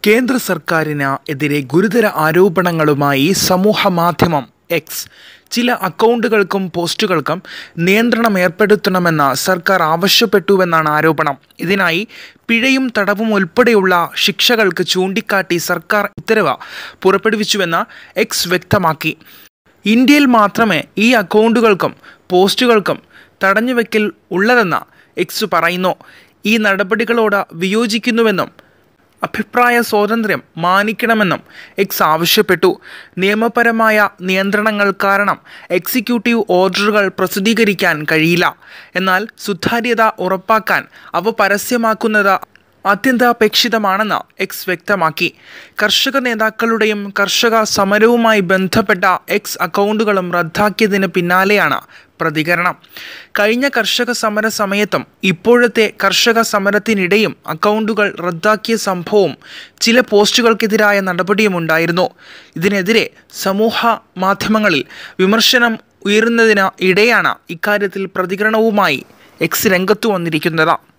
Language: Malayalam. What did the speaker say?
കേന്ദ്ര സർക്കാരിന് എതിരെ ഗുരുതര ആരോപണങ്ങളുമായി സമൂഹമാധ്യമം എക്സ്. ചില അക്കൗണ്ടുകൾക്കും പോസ്റ്റുകൾക്കും നിയന്ത്രണം ഏർപ്പെടുത്തണമെന്ന് സർക്കാർ ആവശ്യപ്പെട്ടുവെന്നാണ് ആരോപണം. ഇതിനായി പിഴയും തടവും ഉൾപ്പെടെയുള്ള ശിക്ഷകൾക്ക് ചൂണ്ടിക്കാട്ടി സർക്കാർ ഉത്തരവ് പുറപ്പെടുവിച്ചുവെന്ന് എക്സ് വ്യക്തമാക്കി. ഇന്ത്യയിൽ മാത്രമേ ഈ അക്കൗണ്ടുകൾക്കും പോസ്റ്റുകൾക്കും തടഞ്ഞുവെക്കൽ ഉള്ളതെന്ന് എക്സ് പറയുന്നു. ഈ നടപടികളോട് വിയോജിക്കുന്നുവെന്നും അഭിപ്രായ സ്വാതന്ത്ര്യം മാനിക്കണമെന്നും എക്സ് ആവശ്യപ്പെട്ടു. നിയമപരമായ നിയന്ത്രണങ്ങൾ കാരണം എക്സിക്യൂട്ടീവ് ഓർഡറുകൾ പ്രസിദ്ധീകരിക്കാൻ കഴിയില്ല. എന്നാൽ സുതാര്യത ഉറപ്പാക്കാൻ അവ പരസ്യമാക്കുന്നത് അത്യന്താപേക്ഷിതമാണെന്ന് എക്സ് വ്യക്തമാക്കി. കർഷക നേതാക്കളുടെയും കർഷക സമരവുമായി ബന്ധപ്പെട്ട എക്സ് അക്കൗണ്ടുകളും റദ്ദാക്കിയതിന് പിന്നാലെയാണ് പ്രതികരണം. കഴിഞ്ഞ കർഷക സമര സമയത്തും ഇപ്പോഴത്തെ കർഷക സമരത്തിനിടെയും അക്കൗണ്ടുകൾ റദ്ദാക്കിയ സംഭവവും ചില പോസ്റ്റുകൾക്കെതിരായ നടപടിയുമുണ്ടായിരുന്നു. ഇതിനെതിരെ സമൂഹ മാധ്യമങ്ങളിൽ വിമർശനം ഉയരുന്നതിന് ഇടെയാണ് ഇക്കാര്യത്തിൽ പ്രതികരണവുമായി എക്സ് രംഗത്തു വന്നിരിക്കുന്നത്.